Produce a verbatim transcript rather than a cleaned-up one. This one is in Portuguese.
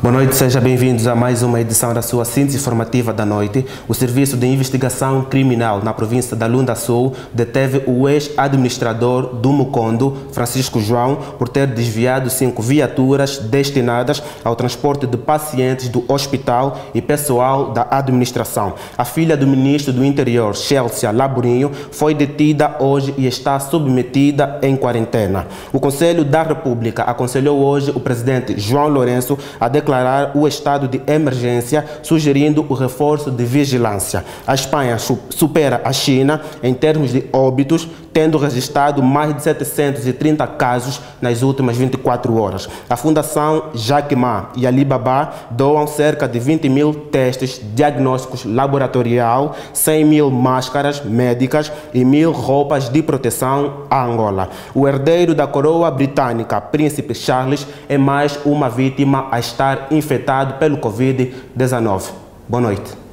Boa noite, sejam bem-vindos a mais uma edição da sua síntese informativa da noite. O Serviço de Investigação Criminal na província da Lunda Sul deteve o ex-administrador do Mucondo, Francisco João, por ter desviado cinco viaturas destinadas ao transporte de pacientes do hospital e pessoal da administração. A filha do ministro do Interior, Chelsea Laborinho, foi detida hoje e está submetida em quarentena. O Conselho da República aconselhou hoje o presidente João Lourenço a declarar o estado de emergência, sugerindo o reforço de vigilância. A Espanha supera a China em termos de óbitos, tendo registrado mais de setecentos e trinta casos nas últimas vinte e quatro horas. A Fundação Jaque Ma e Alibaba doam cerca de vinte mil testes diagnósticos laboratorial, cem mil máscaras médicas e mil roupas de proteção a Angola. O herdeiro da coroa britânica, Príncipe Charles, é mais uma vítima a estar infectado pelo Covid dezenove. Boa noite.